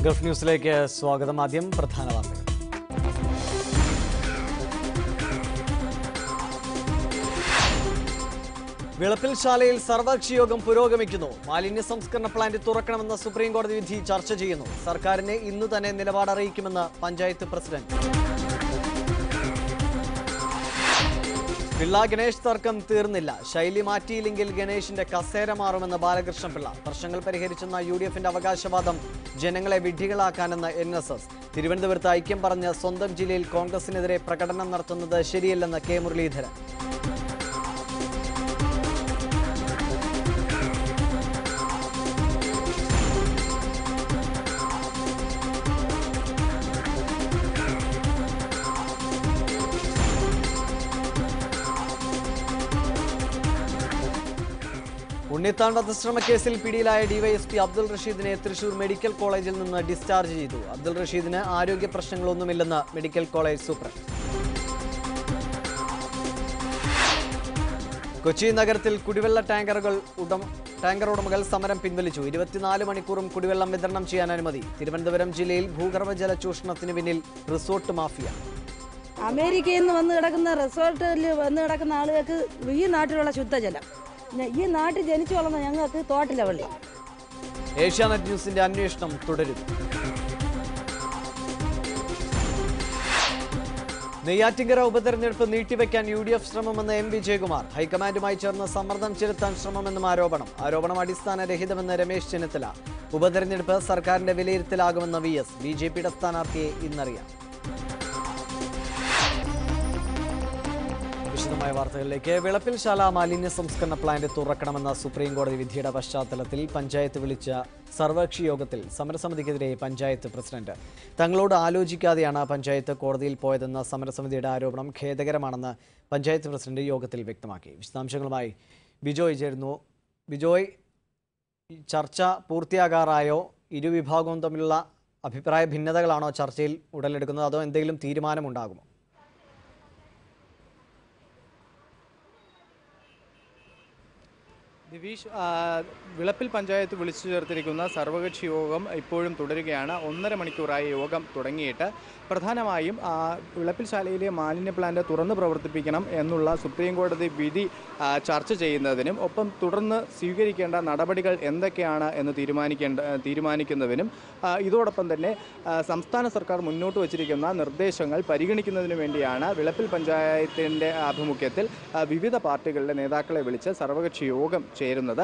Gulf ന്യൂസിലേക്ക് സ്വാഗതം. ആദ്യം പ്രധാന വാർത്തകൾ. വിളപ്പിൽ ശാലയിൽ സർവകക്ഷി യോഗം പുരോഗമിക്കുന്നു. മാലിന്യ സംസ്കരണ പ്ലാന്റ് തുറക്കണമെന്ന സുപ്രീം കോടതി വിധി ചർച്ച ചെയ്യുന്നു. സർക്കാരിനെ ഇന്നു തന്നെ നിലപാട് അറിയിക്കുമെന്ന് പഞ്ചായത്ത് പ്രസിഡന്റ്. പിള്ള ഗണേഷ് തർക്കം തീർന്നില്ല. ശൈലി മാറ്റിയില്ലെങ്കിൽ ഗണേഷിന്റെ കസേര മാറുമെന്ന് ബാലകൃഷ്ണപിള്ള. പ്രശ്നങ്ങൾ പരിഹരിച്ചെന്ന UDFന്റെ അവകാശവാദം ജനങ്ങളെ വിഡ്ഢികളാക്കാനെന്ന് NSS. തിരുവനന്തപുരത്ത് ഐക്യം പറഞ്ഞ് സ്വന്തം ജില്ലയിൽ കോൺഗ്രസിനെതിരെ പ്രകടനം നടത്തുന്നത് ശരിയല്ലെന്ന് K മുരളീധരൻ. ഉണ്ണിത്താൻ വധശ്രമക്കേസിൽ പിടിയിലായ DYSP അബ്ദുൾ റഷീദിനെ തൃശൂർ മെഡിക്കൽ കോളേജിൽ നിന്ന് ഡിസ്ചാർജ് ചെയ്തു. അബ്ദുൾ റഷീദിന് ആരോഗ്യ പ്രശ്നങ്ങളൊന്നുമില്ലെന്ന് മെഡിക്കൽ കോളേജ് സൂപ്രണ്ട്. കൊച്ചി നഗരത്തിൽ കുടിവെള്ള ടാങ്കർ ഉടമകൾ സമരം പിൻവലിച്ചു. 24 മണിക്കൂറും കുടിവെള്ളം വിതരണം ചെയ്യാൻ അനുമതി. തിരുവനന്തപുരം ജില്ലയിൽ ഭൂഗർഭജല ചൂഷണത്തിന് പിന്നിൽ റിസോർട്ട് മാഫിയ. അമേരിക്കയിൽ നിന്ന് വന്ന് കിടക്കുന്ന റിസോർട്ടിൽ വന്ന് കിടക്കുന്ന ആളുകൾക്ക് ഈ നാട്ടിലുള്ള ശുദ്ധജലം, ഈ നാട്ടിൽ ജനിച്ചു വളർന്ന ഞങ്ങൾക്ക് തോട്ടിലെ വെള്ളം. ഏഷ്യാനെറ്റ് ന്യൂസിന്റെ അന്വേഷണം തുടരുന്നു. നെയ്യാറ്റിങ്കര ഉപതെരഞ്ഞെടുപ്പ് നീട്ടിവെക്കാൻ UDF ശ്രമമെന്ന് M വിജയകുമാർ. ഹൈക്കമാൻഡുമായി ചേർന്ന് സമ്മർദ്ദം ചെലുത്താൻ ശ്രമമെന്നും ആരോപണം അടിസ്ഥാനരഹിതമെന്ന് രമേശ് ചെന്നിത്തല. ഉപതെരഞ്ഞെടുപ്പ് സർക്കാരിന്റെ വിലയിരുത്തലാകുമെന്ന് VS. BJPയുടെ സ്ഥാനാർത്ഥിയെ ഇന്നറിയാം. വിശദമായ വാർത്തകളിലേക്ക്. വിളപ്പിൽ ശാല മാലിന്യ സംസ്കരണ പ്ലാന്റ് തുറക്കണമെന്ന സുപ്രീം കോടതി വിധിയുടെ പശ്ചാത്തലത്തിൽ പഞ്ചായത്ത് വിളിച്ച സർവകക്ഷി യോഗത്തിൽ സമരസമിതിക്കെതിരെ പഞ്ചായത്ത് പ്രസിഡന്റ്. തങ്ങളോട് ആലോചിക്കാതെയാണ് പഞ്ചായത്ത് കോടതിയിൽ പോയതെന്ന സമരസമിതിയുടെ ആരോപണം ഖേദകരമാണെന്ന് പഞ്ചായത്ത് പ്രസിഡന്റ് യോഗത്തിൽ വ്യക്തമാക്കി. വിശദാംശങ്ങളുമായി ബിജോയ് ചേരുന്നു. ബിജോയ്, ചർച്ച പൂർത്തിയാകാറായോ? ഇരുവിഭാഗവും തമ്മിലുള്ള അഭിപ്രായ ഭിന്നതകളാണോ ചർച്ചയിൽ ഉടലെടുക്കുന്നത്, അതോ എന്തെങ്കിലും തീരുമാനമുണ്ടാകുമോ? ദിവിഷ്, വിളപ്പിൽ പഞ്ചായത്ത് വിളിച്ചു ചേർത്തിരിക്കുന്ന സർവകക്ഷി യോഗം ഇപ്പോഴും തുടരുകയാണ്. 1.5 മണിക്കൂറായി യോഗം തുടങ്ങിയിട്ട്. പ്രധാനമായും വിളപ്പിൽ ശാലയിലെ മാലിന്യ പ്ലാന്റ് തുറന്ന് പ്രവർത്തിപ്പിക്കണം എന്നുള്ള സുപ്രീം കോടതി വിധി ചർച്ച ചെയ്യുന്നതിനും ഒപ്പം തുടർന്ന് സ്വീകരിക്കേണ്ട നടപടികൾ എന്തൊക്കെയാണ് എന്ന് തീരുമാനിക്കുന്നതിനും ഇതോടൊപ്പം തന്നെ സംസ്ഥാന സർക്കാർ മുന്നോട്ട് വച്ചിരിക്കുന്ന നിർദ്ദേശങ്ങൾ പരിഗണിക്കുന്നതിനു വേണ്ടിയാണ് വിളപ്പിൽ പഞ്ചായത്തിൻ്റെ ആഭിമുഖ്യത്തിൽ വിവിധ പാർട്ടികളുടെ നേതാക്കളെ വിളിച്ച് സർവകക്ഷി യോഗം ചേരുന്നത്.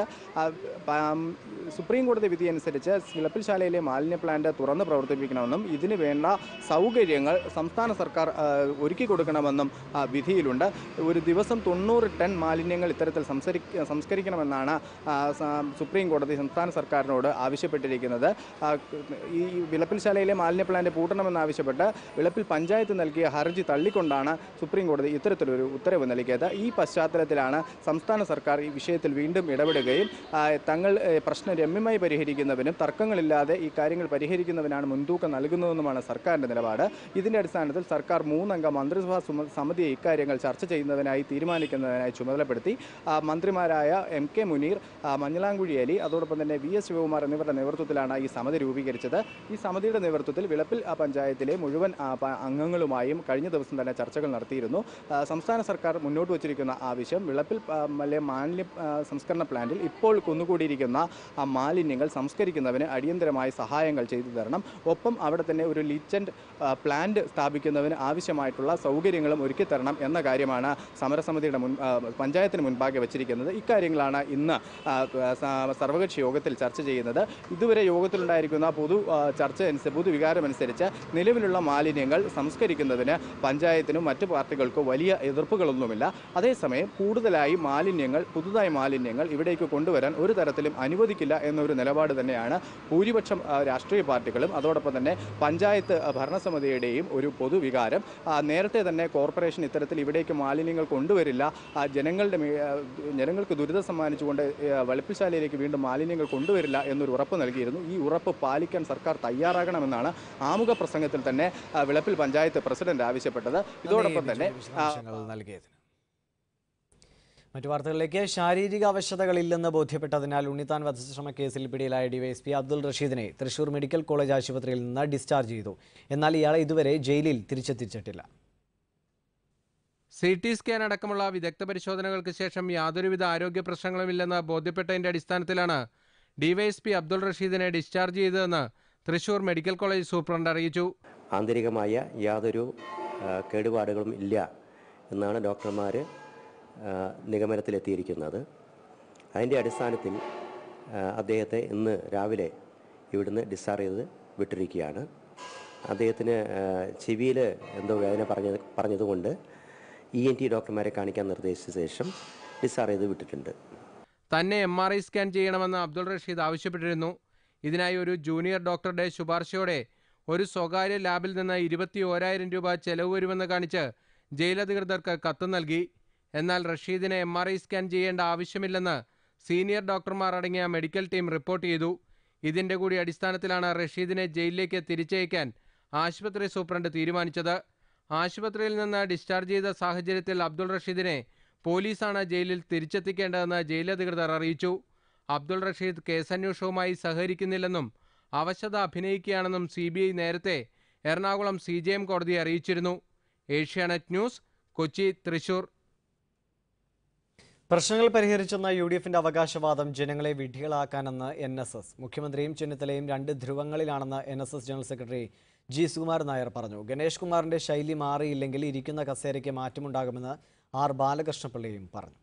സുപ്രീം കോടതി വിധി അനുസരിച്ച് വിളപ്പിൽ ശാലയിലെ മാലിന്യ പ്ലാന്റ് തുറന്ന് പ്രവർത്തിപ്പിക്കണമെന്നും ഇതിന് വേണ്ട സൗകര്യങ്ങൾ സംസ്ഥാന സർക്കാർ ഒരുക്കി കൊടുക്കണമെന്നും വിധിയിലുണ്ട്. ഒരു ദിവസം 90 ടൺ മാലിന്യങ്ങൾ ഇത്തരത്തിൽ സംസ്കരിക്കണമെന്നാണ് സുപ്രീം കോടതി സംസ്ഥാന സർക്കാരിനോട് ആവശ്യപ്പെട്ടിരിക്കുന്നത്. ഈ വിളപ്പിൽ ശാലയിലെ മാലിന്യ പ്ലാന്റ് പൂട്ടണമെന്നാവശ്യപ്പെട്ട് വിളപ്പിൽ പഞ്ചായത്ത് നൽകിയ ഹർജി തള്ളിക്കൊണ്ടാണ് സുപ്രീം കോടതി ഇത്തരത്തിലൊരു ഉത്തരവ് നൽകിയത്. ഈ പശ്ചാത്തലത്തിലാണ് സംസ്ഥാന സർക്കാർ ഈ വിഷയത്തിൽ വീണ്ടും ഇടപെടുകയും തങ്ങൾ പ്രശ്നം രമ്യമായി പരിഹരിക്കുന്നതിനും തർക്കങ്ങളില്ലാതെ ഈ കാര്യങ്ങൾ പരിഹരിക്കുന്നതിനാണ് മുൻതൂക്കം നൽകുന്നതെന്നുമാണ് സർക്കാരിൻ്റെ നിലപാട്. ഇതിൻ്റെ അടിസ്ഥാനത്തിൽ സർക്കാർ 3 അംഗ മന്ത്രിസഭാ സമിതിയെ ഇക്കാര്യങ്ങൾ ചർച്ച ചെയ്യുന്നതിനായി തീരുമാനിക്കുന്നതിനായി ചുമതലപ്പെടുത്തി. മന്ത്രിമാരായ MK മുനീർ, മഞ്ഞളാംകുഴി അലി, അതോടൊപ്പം തന്നെ VS ശിവകുമാർ എന്നിവരുടെ നേതൃത്വത്തിലാണ് ഈ സമിതി രൂപീകരിച്ചത്. ഈ സമിതിയുടെ നേതൃത്വത്തിൽ വിളപ്പിൽ പഞ്ചായത്തിലെ മുഴുവൻ അംഗങ്ങളുമായും കഴിഞ്ഞ ദിവസം തന്നെ ചർച്ചകൾ നടത്തിയിരുന്നു. സംസ്ഥാന സർക്കാർ മുന്നോട്ട് വച്ചിരിക്കുന്ന ആവശ്യം വിളപ്പിൽ മാലിന്യ സംസ്കരണ പ്ലാന്റിൽ ഇപ്പോൾ കുന്നുകൂടിയിരിക്കുന്ന മാലിന്യങ്ങൾ സംസ്കരിക്കുന്നതിന് അടിയന്തരമായി സഹായങ്ങൾ ചെയ്തു തരണം. ഒപ്പം അവിടെ തന്നെ ഒരു ലീച്ചൻഡ് പ്ലാന്റ് സ്ഥാപിക്കുന്നതിന് ആവശ്യമായിട്ടുള്ള സൗകര്യങ്ങളും ഒരുക്കി തരണം എന്ന കാര്യമാണ് സമരസമിതിയുടെ പഞ്ചായത്തിന് മുൻപാകെ വച്ചിരിക്കുന്നത്. ഇക്കാര്യങ്ങളാണ് ഇന്ന് സർവകക്ഷി യോഗത്തിൽ ചർച്ച ചെയ്യുന്നത്. ഇതുവരെ യോഗത്തിലുണ്ടായിരിക്കുന്ന പൊതുവികാരമനുസരിച്ച് നിലവിലുള്ള മാലിന്യങ്ങൾ സംസ്കരിക്കുന്നതിന് പഞ്ചായത്തിനും മറ്റു പാർട്ടികൾക്കും വലിയ എതിർപ്പുകളൊന്നുമില്ല. അതേസമയം കൂടുതലായി പുതുതായി മാലിന്യങ്ങൾ ഇവിടേക്ക് കൊണ്ടുവരാൻ ഒരു തരത്തിലും അനുവദിക്കില്ല എന്നൊരു നിലപാട് തന്നെയാണ് ഭൂരിപക്ഷം രാഷ്ട്രീയ പാർട്ടികളും അതോടൊപ്പം തന്നെ പഞ്ചായത്ത് ഭരണസമിതിയുടെയും ഒരു പൊതുവികാരം. നേരത്തെ തന്നെ കോർപ്പറേഷൻ ഇത്തരത്തിൽ ഇവിടേക്ക് മാലിന്യങ്ങൾ കൊണ്ടുവരില്ല, ജനങ്ങൾക്ക് ദുരിതം സമ്മാനിച്ചുകൊണ്ട് വെളുപ്പിശാലയിലേക്ക് വീണ്ടും മാലിന്യങ്ങൾ കൊണ്ടുവരില്ല എന്നൊരു ഉറപ്പ് നൽകിയിരുന്നു. ഈ ഉറപ്പ് പാലിക്കാൻ സർക്കാർ തയ്യാറാകണമെന്നാണ് ആമുഖ പ്രസംഗത്തിൽ തന്നെ വിളപ്പിൽ പഞ്ചായത്ത് പ്രസിഡന്റ് ആവശ്യപ്പെട്ടത്. ഇതോടൊപ്പം തന്നെ മറ്റു വാർത്തകളിലേക്ക്. ശാരീരിക അവശതകളില്ലെന്ന് ബോധ്യപ്പെട്ടതിനാൽ ഉണ്ണിത്താൻ വധശ്രമ കേസിൽ പിടിയിലായ ഡിവൈഎസ്പി അബ്ദുൾ റഷീദിനെ തൃശൂർ മെഡിക്കൽ കോളേജ് ആശുപത്രിയിൽ നിന്ന് ഡിസ്ചാർജ് ചെയ്തു. എന്നാൽ ഇയാളെ ഇതുവരെ ജയിലിൽ തിരിച്ചെത്തിച്ചിട്ടില്ല. CT സ്കാൻ അടക്കമുള്ള വിദഗ്ധ പരിശോധനകൾക്ക് ശേഷം യാതൊരുവിധ ആരോഗ്യ പ്രശ്നങ്ങളുമില്ലെന്ന് ബോധ്യപ്പെട്ടതിന്റെ അടിസ്ഥാനത്തിലാണ് ഡിവൈഎസ്പി അബ്ദുൾ റഷീദിനെ ഡിസ്ചാർജ് ചെയ്തതെന്ന് തൃശൂർ മെഡിക്കൽ കോളേജ് സൂപ്രണ്ട് അറിയിച്ചു. ആന്തരികമായ യാതൊരു കേടുപാടുകളും ഇല്ല എന്നാണ് ഡോക്ടർമാർ നിഗമനത്തിലെത്തിയിരിക്കുന്നത്. അതിൻ്റെ അടിസ്ഥാനത്തിൽ അദ്ദേഹത്തെ ഇന്ന് രാവിലെ ഇവിടുന്ന് ഡിസ്ചാർജ് ചെയ്ത് വിട്ടിരിക്കുകയാണ്. അദ്ദേഹത്തിന് ചെവിയിൽ എന്തോ വേദന പറഞ്ഞതുകൊണ്ട് ENT ഡോക്ടർമാരെ കാണിക്കാൻ നിർദ്ദേശിച്ച ശേഷം ഡിസ്ചാർജ് ചെയ്ത് വിട്ടിട്ടുണ്ട്. തന്നെ MRI സ്കാൻ ചെയ്യണമെന്ന് അബ്ദുൾ റഷീദ് ആവശ്യപ്പെട്ടിരുന്നു. ഇതിനായി ഒരു ജൂനിയർ ഡോക്ടറുടെ ശുപാർശയോടെ ഒരു സ്വകാര്യ ലാബിൽ നിന്ന് 21,000 രൂപ ചെലവ് വരുമെന്ന് കാണിച്ച് ജയിലധികൃതർക്ക് കത്ത് നൽകി. എന്നാൽ റഷീദിനെ MRI സ്കാൻ ചെയ്യേണ്ട ആവശ്യമില്ലെന്ന് സീനിയർ ഡോക്ടർമാർ അടങ്ങിയ മെഡിക്കൽ ടീം റിപ്പോർട്ട് ചെയ്തു. ഇതിന്റെ കൂടി അടിസ്ഥാനത്തിലാണ് റഷീദിനെ ജയിലിലേക്ക് തിരിച്ചയക്കാൻ ആശുപത്രി സൂപ്രണ്ട് തീരുമാനിച്ചത്. ആശുപത്രിയിൽ നിന്ന് ഡിസ്ചാർജ് ചെയ്ത സാഹചര്യത്തിൽ അബ്ദുൾ റഷീദിനെ പോലീസാണ് ജയിലിൽ തിരിച്ചെത്തിക്കേണ്ടതെന്ന് ജയിലധികൃതർ അറിയിച്ചു. അബ്ദുൾ റഷീദ് കേസന്വേഷണവുമായി സഹകരിക്കുന്നില്ലെന്നും അവശത അഭിനയിക്കുകയാണെന്നും CBI നേരത്തെ എറണാകുളം CJM കോടതിയെ അറിയിച്ചിരുന്നു. Asianet news, Kochi, Thrissur. പ്രശ്നങ്ങൾ പരിഹരിച്ചെന്ന UDFന്റെ അവകാശവാദം ജനങ്ങളെ വിഡ്ഢികളാക്കാനെന്ന് NSS. മുഖ്യമന്ത്രിയും ചെന്നിത്തലയും രണ്ട് ധ്രുവങ്ങളിലാണെന്ന് NSS general secretary G. Sukumaran Nair പറഞ്ഞു. ഗണേഷ് കുമാറിന്റെ ശൈലി മാറിയില്ലെങ്കിൽ ഇരിക്കുന്ന കസേരയ്ക്ക് മാറ്റമുണ്ടാകുമെന്ന് R. ബാലകൃഷ്ണപിള്ളയും പറഞ്ഞു.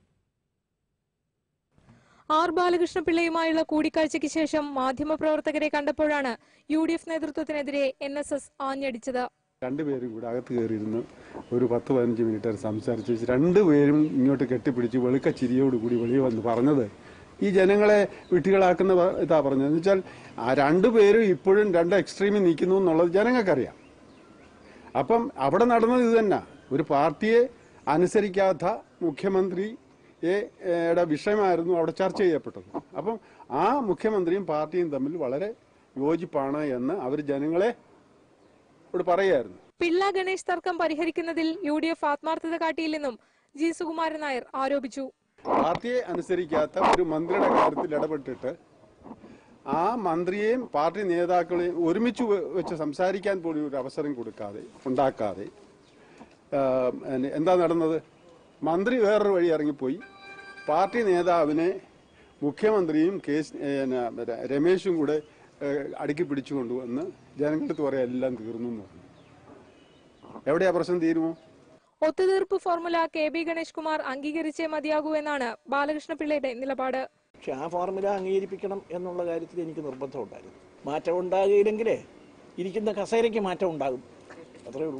R. ബാലകൃഷ്ണപിള്ളയുമായുള്ള കൂടിക്കാഴ്ചയ്ക്ക് ശേഷം മാധ്യമപ്രവർത്തകരെ കണ്ടപ്പോഴാണ് UDF നേതൃത്വത്തിനെതിരെ NSS ആഞ്ഞടിച്ചത്. രണ്ടുപേരും കൂടെ അകത്ത് കയറിയിരുന്ന് ഒരു 10-15 മിനിറ്റ് സംസാരിച്ച് രണ്ടുപേരും ഇങ്ങോട്ട് കെട്ടിപ്പിടിച്ച് വെളുക്ക ചിരിയോടുകൂടി വെളിയിൽ വന്ന് പറഞ്ഞത് ഈ ജനങ്ങളെ വിട്ടികളാക്കുന്ന ഇതാ പറഞ്ഞത്. എന്ന് വെച്ചാൽ ആ രണ്ടുപേരും ഇപ്പോഴും രണ്ട് എക്സ്ട്രീമിൽ നിൽക്കുന്നു എന്നുള്ളത് ജനങ്ങൾക്കറിയാം. അപ്പം അവിടെ നടന്നത് ഇത് തന്നെ. ഒരു പാർട്ടിയെ അനുസരിക്കാത്ത മുഖ്യമന്ത്രിയുടെ വിഷയമായിരുന്നു അവിടെ ചർച്ച ചെയ്യപ്പെട്ടത്. അപ്പം ആ മുഖ്യമന്ത്രിയും പാർട്ടിയും തമ്മിൽ വളരെ യോജിപ്പാണ് എന്ന് അവർ ജനങ്ങളെ പറയായിരുന്നു. പിള്ള ഗണേഷ് തർക്കം പരിഹരിക്കുന്നതിൽ UDF ആത്മാർത്ഥത കാട്ടിയില്ലെന്നും G. സുകുമാരൻ നായർ ആരോപിച്ചു. പാർട്ടിയെ അനുസരിക്കാത്ത ഒരു മന്ത്രിയുടെ കാര്യത്തിൽ ഇടപെട്ടിട്ട് ആ മന്ത്രിയെയും പാർട്ടി നേതാക്കളെയും ഒരുമിച്ച് വെച്ച് സംസാരിക്കാൻ പോലും ഒരു അവസരം ഉണ്ടാക്കാതെ എന്താ നടന്നത്? മന്ത്രി വേറൊരു വഴി ഇറങ്ങിപ്പോയി. പാർട്ടി നേതാവിനെ മുഖ്യമന്ത്രിയും രമേശും കൂടെ അടുക്കി പിടിച്ചുകൊണ്ടുവന്ന് ജനങ്ങൾക്ക് പറയാം എല്ലാം തീർന്നു എന്ന് പറഞ്ഞു. എവിടെയാ പ്രശ്നം തീരുമോ? ഒത്തുതീർപ്പ് ഫോർമുല KB ഗണേഷ് കുമാർ അംഗീകരിച്ചേ മതിയാകൂ എന്നാണ് ബാലകൃഷ്ണപിള്ളയുടെ നിലപാട്. പക്ഷെ ആ ഫോർമുല അംഗീകരിപ്പിക്കണം എന്നുള്ള കാര്യത്തിൽ എനിക്ക് നിർബന്ധമുണ്ടായിരുന്നു. മാറ്റം ഉണ്ടാകില്ലെങ്കിലേ ഇരിക്കുന്ന കസേരയ്ക്ക് മാറ്റം ഉണ്ടാകും, അത്രേ ഉള്ളൂ.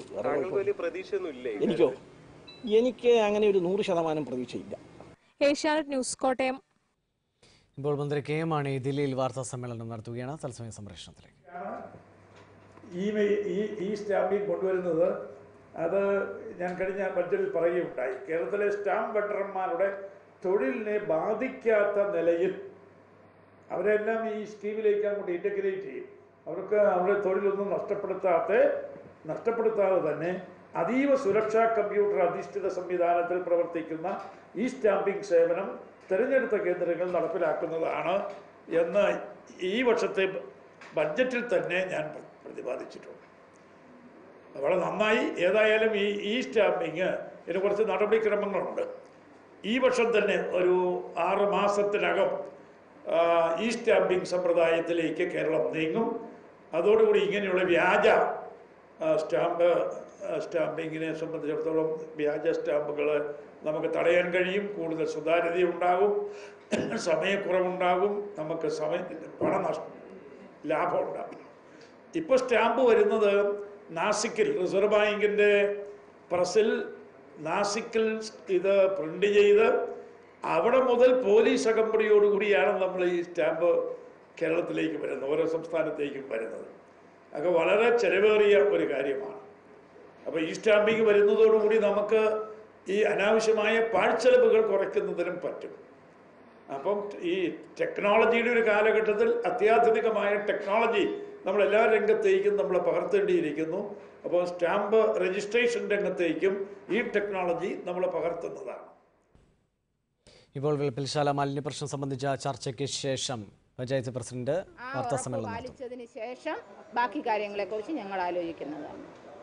എനിക്ക് അങ്ങനെ ഒരു 100% പ്രതീക്ഷയില്ല. Asianet news, Kottayam. ഇപ്പോൾ മന്ത്രി K. മാണി ദില്ലിയിൽ വാർത്താ സമ്മേളനം നടത്തുകയാണ്. തത്സമയ സംപ്രേഷണത്തിലേക്ക്. ഈ സ്റ്റാമ്പിംഗ് കൊണ്ടുവരുന്നത് അത് ഞാൻ കഴിഞ്ഞ ബഡ്ജറ്റിൽ പറയുകയുണ്ടായി. കേരളത്തിലെ സ്റ്റാമ്പ് വെണ്ടർമാരുടെ തൊഴിലിനെ ബാധിക്കാത്ത നിലയിൽ അവരെല്ലാം ഈ സ്കീമിലേക്ക് അങ്ങോട്ട് ഇൻ്റഗ്രേറ്റ് ചെയ്യും. അവർക്ക് അവരുടെ തൊഴിലൊന്നും നഷ്ടപ്പെടുത്താതെ തന്നെ അതീവ സുരക്ഷാ കമ്പ്യൂട്ടർ അധിഷ്ഠിത സംവിധാനത്തിൽ പ്രവർത്തിക്കുന്ന ഈ സ്റ്റാമ്പിംഗ് സേവനം തിരഞ്ഞെടുത്ത കേന്ദ്രങ്ങൾ നടപ്പിലാക്കുന്നതാണ് എന്ന് ഈ വർഷത്തെ ബഡ്ജറ്റിൽ തന്നെ ഞാൻ പ്രതിപാദിച്ചിട്ടുണ്ട്. വളരെ നന്നായി. ഏതായാലും ഈ സ്റ്റാമ്പിങ് ഇതിന് കുറച്ച് നടപടിക്രമങ്ങളുണ്ട്. ഈ വർഷം തന്നെ ഒരു 6 മാസത്തിനകം ഈ സ്റ്റാമ്പിംഗ് സമ്പ്രദായത്തിലേക്ക് കേരളം നീങ്ങും. അതോടുകൂടി ഇങ്ങനെയുള്ള വ്യാജ സ്റ്റാമ്പിങ്ങിനെ സംബന്ധിച്ചിടത്തോളം വ്യാജ സ്റ്റാമ്പുകൾ നമുക്ക് തടയാൻ കഴിയും. കൂടുതൽ സുതാര്യതയുണ്ടാകും, സമയക്കുറവുണ്ടാകും, നമുക്ക് ലാഭം ഉണ്ടാകും. ഇപ്പോൾ സ്റ്റാമ്പ് വരുന്നത് നാസിക്കിൽ റിസർവ് ബാങ്കിൻ്റെ പ്രസിൽ നാസിക്കിൽ ഇത് പ്രിന്റ് ചെയ്ത് അവിടെ മുതൽ പോലീസ് അകമ്പടിയോടുകൂടിയാണ് നമ്മൾ ഈ സ്റ്റാമ്പ് കേരളത്തിലേക്ക് വരുന്നത്, ഓരോ സംസ്ഥാനത്തേക്കും വരുന്നത്. അതൊക്കെ വളരെ ചെലവേറിയ ഒരു കാര്യമാണ്. അപ്പോൾ ഈ സ്റ്റാമ്പിങ് വരുന്നതോടുകൂടി നമുക്ക് ഈ അനാവശ്യമായ പാഴ്ചെലവുകൾ കുറയ്ക്കുന്നതിനും പറ്റും. അപ്പം ഈ ടെക്നോളജിയുടെ ഒരു കാലഘട്ടത്തിൽ അത്യാധുനികമായ ടെക്നോളജി നമ്മളെല്ലാ രംഗത്തേക്കും നമ്മൾ പകർത്തേണ്ടിയിരിക്കുന്നു. അപ്പോൾ സ്റ്റാമ്പ് രജിസ്ട്രേഷൻ രംഗത്തേക്കും ഈ ടെക്നോളജി നമ്മൾ പകർത്തുന്നതാണ്. ഇപ്പോൾ വിളപ്പിൽശാല മാലിന്യ പ്രശ്നം സംബന്ധിച്ച ചർച്ചയ്ക്ക് ശേഷം പഞ്ചായത്ത് പ്രസിഡന്റ് വാർത്താസമ്മേളനം പാലിച്ചതിന് ശേഷം ബാക്കി കാര്യങ്ങളെക്കുറിച്ച് ഞങ്ങൾ ആലോചിക്കുന്നതാണ്.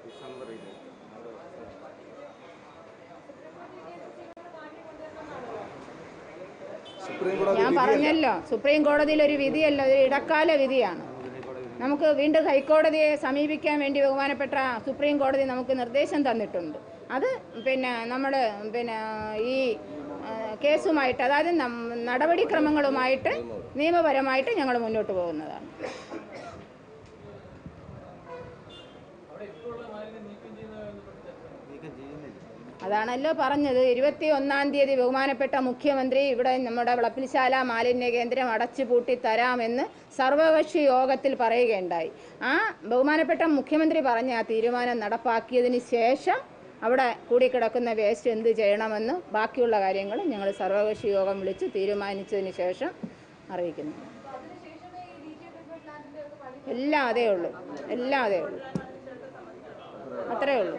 ഞാൻ പറഞ്ഞല്ലോ, സുപ്രീം കോടതിയിൽ ഒരു വിധിയല്ല, ഒരു ഇടക്കാല വിധിയാണ്. നമുക്ക് വീണ്ടും ഹൈക്കോടതിയെ സമീപിക്കാൻ വേണ്ടി ബഹുമാനപ്പെട്ട സുപ്രീം കോടതി നമുക്ക് നിർദ്ദേശം തന്നിട്ടുണ്ട്. അത് നമ്മൾ ഈ കേസുമായിട്ട്, അതായത് നടപടിക്രമങ്ങളുമായിട്ട് നിയമപരമായിട്ട് ഞങ്ങൾ മുന്നോട്ട് പോകുന്നതാണ്. അതാണല്ലോ പറഞ്ഞത്. 21-ാം തീയതി ബഹുമാനപ്പെട്ട മുഖ്യമന്ത്രി ഇവിടെ നമ്മുടെ വിളപ്പിൽശാല മാലിന്യ കേന്ദ്രം അടച്ചുപൂട്ടി തരാമെന്ന് സർവകക്ഷി യോഗത്തിൽ പറയുകയുണ്ടായി. ആ ബഹുമാനപ്പെട്ട മുഖ്യമന്ത്രി പറഞ്ഞ ആ തീരുമാനം നടപ്പാക്കിയതിന് ശേഷം അവിടെ കൂടിക്കിടക്കുന്ന വേസ്റ്റ് എന്ത് ചെയ്യണമെന്ന് ബാക്കിയുള്ള കാര്യങ്ങൾ ഞങ്ങൾ സർവകക്ഷി യോഗം വിളിച്ച് തീരുമാനിച്ചതിന് ശേഷം അറിയിക്കുന്നു. എല്ലാം അതേ ഉള്ളൂ, അത്രേ ഉള്ളൂ.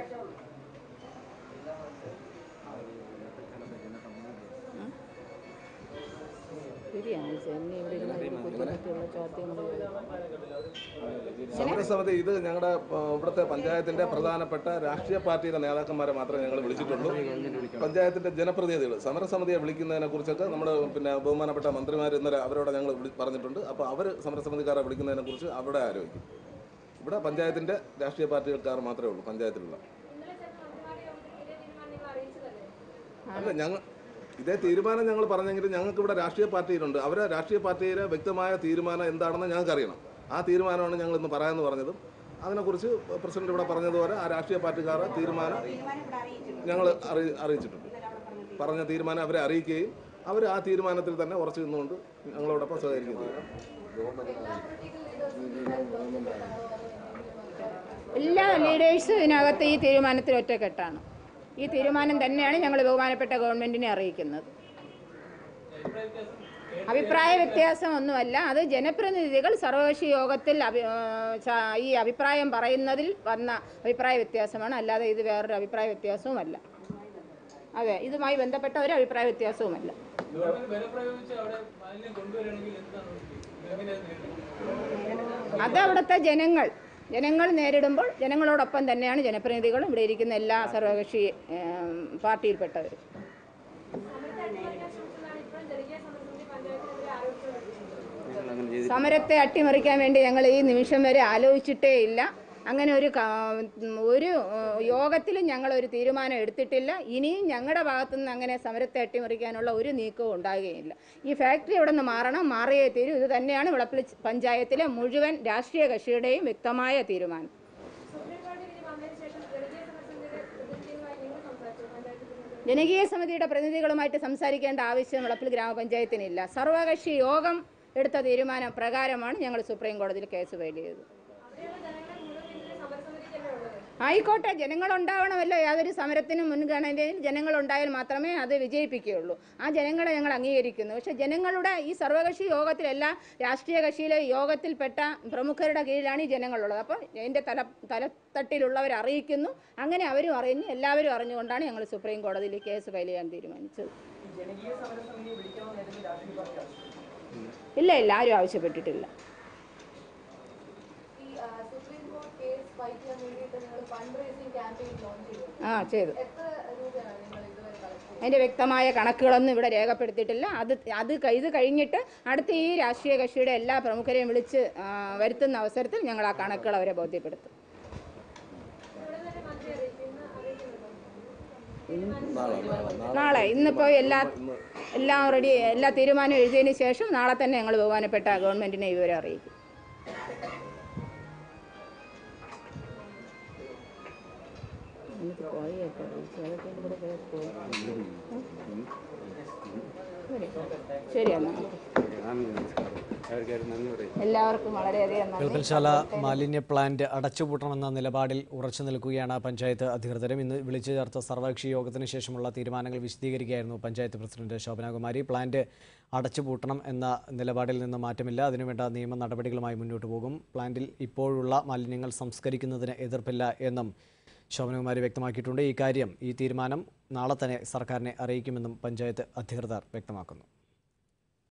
സമരസമിതി ഇത് ഞങ്ങളുടെ ഇവിടുത്തെ പഞ്ചായത്തിന്റെ പ്രധാനപ്പെട്ട രാഷ്ട്രീയ പാർട്ടിയുടെ നേതാക്കന്മാരെ മാത്രമേ ഞങ്ങൾ വിളിച്ചിട്ടുള്ളൂ. പഞ്ചായത്തിന്റെ ജനപ്രതിനിധികൾ സമരസമിതിയെ വിളിക്കുന്നതിനെ കുറിച്ചൊക്കെ നമ്മുടെ ബഹുമാനപ്പെട്ട മന്ത്രിമാർ ഇന്നലെ അവരോട് ഞങ്ങൾ പറഞ്ഞിട്ടുണ്ട്. അപ്പോൾ അവർ സമരസമിതിക്കാരെ വിളിക്കുന്നതിനെ കുറിച്ച് അവിടെ ആലോചിക്കും. ഇവിടെ പഞ്ചായത്തിന്റെ രാഷ്ട്രീയ പാർട്ടികൾക്കാർ മാത്രമേ ഉള്ളൂ പഞ്ചായത്തിലുള്ള. അല്ല, ഞങ്ങൾ ഇതേ തീരുമാനം ഞങ്ങൾ പറഞ്ഞെങ്കിലും ഞങ്ങൾക്ക് ഇവിടെ രാഷ്ട്രീയ പാർട്ടിയിലുണ്ട്. അവരെ രാഷ്ട്രീയ പാർട്ടിയിലെ വ്യക്തമായ തീരുമാനം എന്താണെന്ന് ഞങ്ങൾക്ക് അറിയണം. ആ തീരുമാനമാണ് ഞങ്ങൾ ഇന്ന് പറയാമെന്ന് പറഞ്ഞതും. അതിനെക്കുറിച്ച് പ്രസിഡന്റ് ഇവിടെ പറഞ്ഞതുപോലെ ആ രാഷ്ട്രീയ പാർട്ടിക്കാരുടെ തീരുമാനം ഞങ്ങൾ അറിയിച്ചിട്ടുണ്ട്. പറഞ്ഞ തീരുമാനം അവരെ അറിയിക്കുകയും അവർ ആ തീരുമാനത്തിൽ തന്നെ ഉറച്ചു നിന്നുകൊണ്ട് ഞങ്ങളോടൊപ്പം സഹകരിക്കുകയും ചെയ്യും. എല്ലാ ലീഡേഴ്സും ഇതിനകത്ത് ഈ തീരുമാനത്തിൽ ഒറ്റക്കെട്ടാണ്. ഈ തീരുമാനം തന്നെയാണ് ഞങ്ങൾ ബഹുമാനപ്പെട്ട ഗവൺമെന്റിനെ അറിയിക്കുന്നത്. അഭിപ്രായ വ്യത്യാസം ഒന്നുമല്ല, അത് ജനപ്രതിനിധികൾ സർവകക്ഷി യോഗത്തിൽ ഈ അഭിപ്രായം പറയുന്നതിൽ വന്ന അഭിപ്രായ വ്യത്യാസമാണ്, അല്ലാതെ ഇത് വേറൊരു അഭിപ്രായ വ്യത്യാസവുമല്ല. അതെ, ഇതുമായി ബന്ധപ്പെട്ട ഒരു അഭിപ്രായ വ്യത്യാസവുമല്ല. അതവിടുത്തെ ജനങ്ങൾ നേരിടുമ്പോൾ ജനങ്ങളോടൊപ്പം തന്നെയാണ് ജനപ്രതിനിധികളും ഇവിടെ ഇരിക്കുന്ന എല്ലാ സർവകക്ഷി പാർട്ടിയിൽപ്പെട്ടവരും. സമരത്തെ അട്ടിമറിക്കാൻ വേണ്ടി ഞങ്ങൾ ഈ നിമിഷം വരെ ആലോചിച്ചിട്ടേ ഇല്ല. അങ്ങനെ ഒരു യോഗത്തിലും ഞങ്ങളൊരു തീരുമാനം എടുത്തിട്ടില്ല. ഇനിയും ഞങ്ങളുടെ ഭാഗത്തുനിന്ന് അങ്ങനെ സമരത്തെ അട്ടിമറിക്കാനുള്ള ഒരു നീക്കവും ഉണ്ടാകുകയില്ല. ഈ ഫാക്ടറി ഇവിടെ നിന്ന് മാറിയേ തീരും. ഇത് തന്നെയാണ് വിളപ്പിൽ പഞ്ചായത്തിലെ മുഴുവൻ രാഷ്ട്രീയ കക്ഷിയുടെയും വ്യക്തമായ തീരുമാനം. ജനകീയ സമിതിയുടെ പ്രതിനിധികളുമായിട്ട് സംസാരിക്കേണ്ട ആവശ്യം വിളപ്പിൽ ഗ്രാമപഞ്ചായത്തിനില്ല. സർവകക്ഷി യോഗം എടുത്ത തീരുമാനം പ്രകാരമാണ് ഞങ്ങൾ സുപ്രീം കോടതിയിൽ കേസ് ഫയൽ ചെയ്തത്. ആയിക്കോട്ടെ, ജനങ്ങളുണ്ടാവണമല്ലോ. യാതൊരു സമരത്തിനും മുൻഗണനയിൽ ജനങ്ങളുണ്ടായാൽ മാത്രമേ അത് വിജയിപ്പിക്കുകയുള്ളൂ. ആ ജനങ്ങളെ ഞങ്ങൾ അംഗീകരിക്കുന്നു. പക്ഷേ ജനങ്ങളുടെ ഈ സർവകക്ഷി യോഗത്തിൽ എല്ലാ രാഷ്ട്രീയ കക്ഷിയിലെ യോഗത്തിൽപ്പെട്ട പ്രമുഖരുടെ കീഴിലാണ് ഈ ജനങ്ങളുള്ളത്. അപ്പോൾ അതിൻ്റെ തലത്തട്ടിലുള്ളവർ അറിയിക്കുന്നു. അങ്ങനെ അവരും അറിഞ്ഞു, എല്ലാവരും അറിഞ്ഞുകൊണ്ടാണ് ഞങ്ങൾ സുപ്രീം കോടതിയിൽ കേസ് ഫയൽ ചെയ്യാൻ തീരുമാനിച്ചത്. ഇല്ല, ആരും ആവശ്യപ്പെട്ടിട്ടില്ല. ചെയ്തു. അതിൻ്റെ വ്യക്തമായ കണക്കുകളൊന്നും ഇവിടെ രേഖപ്പെടുത്തിയിട്ടില്ല. ഇത് കഴിഞ്ഞിട്ട് അടുത്ത ഈ രാഷ്ട്രീയ കക്ഷിയുടെ എല്ലാ പ്രമുഖരെയും വിളിച്ച് വരുത്തുന്ന അവസരത്തിൽ ഞങ്ങൾ ആ കണക്കുകൾ അവരെ ബോധ്യപ്പെടുത്തും. നാളെ, ഇന്നിപ്പോൾ എല്ലാം റെഡി, എല്ലാ തീരുമാനവും എഴുതിയതിന് ശേഷം നാളെ തന്നെ ഞങ്ങൾ ബഹുമാനപ്പെട്ട ഗവൺമെന്റിനെ വിവരം അറിയിക്കും. എല്ലാവർക്കും വളരെയധികം വിളപ്പിൽശാല മാലിന്യ പ്ലാന്റ് അടച്ചുപൂട്ടണമെന്ന നിലപാടിൽ ഉറച്ചു നിൽക്കുകയാണ് പഞ്ചായത്ത് അധികൃതരും. ഇന്ന് വിളിച്ചു ചേർത്ത സർവകക്ഷി യോഗത്തിന് ശേഷമുള്ള തീരുമാനങ്ങൾ വിശദീകരിക്കുകയായിരുന്നു പഞ്ചായത്ത് പ്രസിഡന്റ് ശോഭനാകുമാരി. പ്ലാന്റ് അടച്ചുപൂട്ടണം എന്ന നിലപാടിൽ നിന്ന് മാറ്റമില്ല, അതിനുവേണ്ട നിയമ നടപടികളുമായി മുന്നോട്ട് പോകും. പ്ലാന്റിൽ ഇപ്പോഴുള്ള മാലിന്യങ്ങൾ സംസ്കരിക്കുന്നതിന് എതിർപ്പില്ല എന്നും ശോഭനകുമാരി വ്യക്തമാക്കിയിട്ടുണ്ട്. ഈ തീരുമാനം നാളെ തന്നെ സർക്കാരിനെ അറിയിക്കുമെന്നും പഞ്ചായത്ത് അധികൃതർ വ്യക്തമാക്കുന്നു.